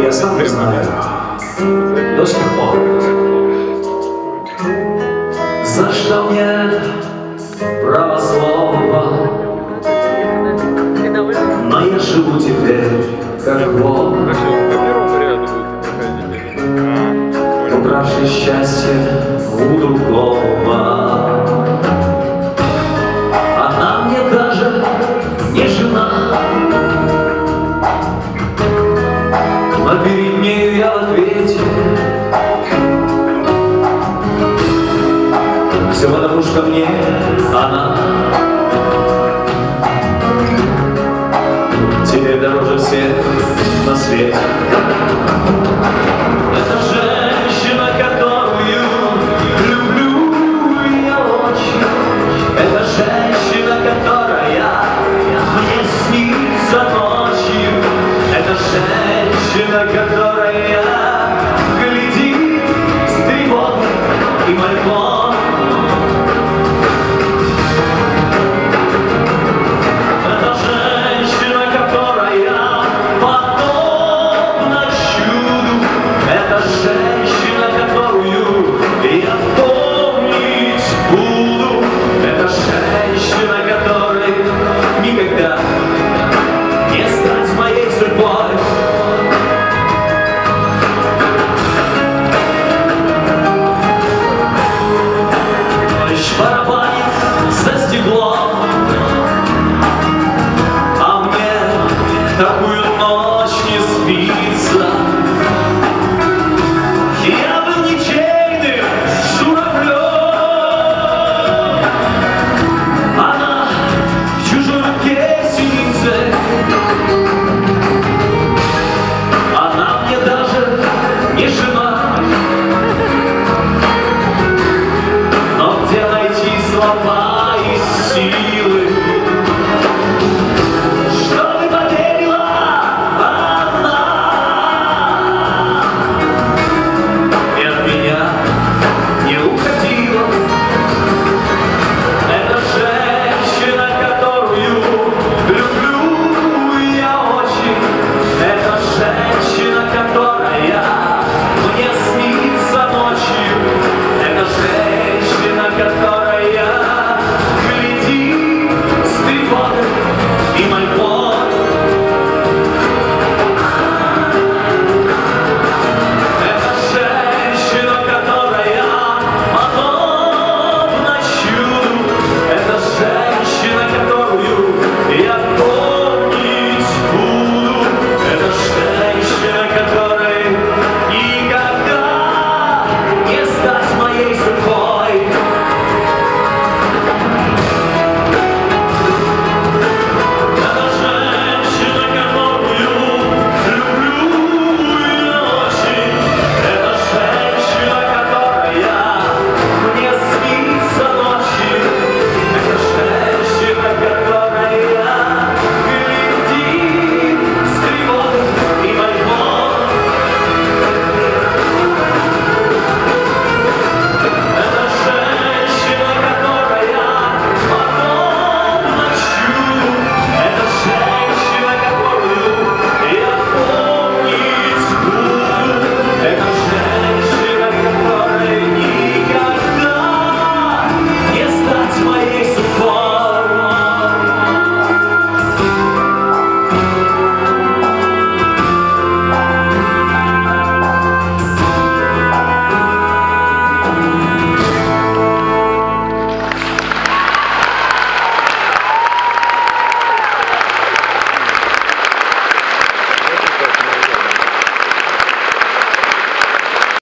Я сам не знаю до сих пор, за что мне право слова, но я живу теперь как Бог, укравший счастье у другого. Она мне даже не жена, но перед ней я в ответе. Все потому, что мне она теперь дороже всех на свете. Это женщина, которую люблю я очень. Это женщина, которая мне снится ночью. Это женщина, которая глядит с тревогой и мольбой. Это женщина, которая подобна чуду. Это женщина, которую я помнить буду. Это женщина, которой никогда не стать моей судьбой. Барабанит за стеклом, а мне такую